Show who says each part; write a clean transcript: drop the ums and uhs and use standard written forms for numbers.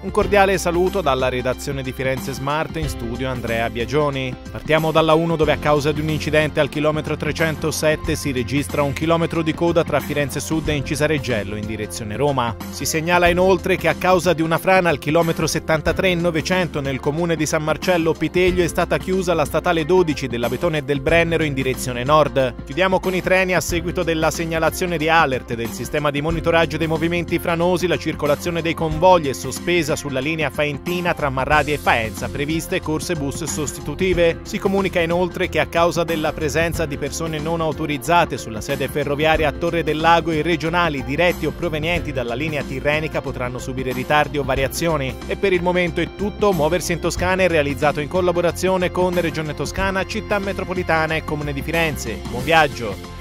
Speaker 1: Un cordiale saluto dalla redazione di Firenze Smart, in studio Andrea Biagioni. Partiamo dalla 1 dove a causa di un incidente al chilometro 307 si registra un chilometro di coda tra Firenze Sud e Incisareggello in direzione Roma. Si segnala inoltre che a causa di una frana al chilometro 73 in 900 nel comune di San Marcello Piteglio è stata chiusa la statale 12 dell'Abetone e del Brennero in direzione nord. Chiudiamo con i treni. A seguito della segnalazione di alert del sistema di monitoraggio dei movimenti franosi, la circolazione dei convogli è sospesa sulla linea Faentina tra Marradi e Faenza, previste corse bus sostitutive. Si comunica inoltre che a causa della presenza di persone non autorizzate sulla sede ferroviaria a Torre del Lago, i regionali diretti o provenienti dalla linea tirrenica potranno subire ritardi o variazioni. E per il momento è tutto. Muoversi in Toscana è realizzato in collaborazione con Regione Toscana, Città Metropolitana e Comune di Firenze. Buon viaggio!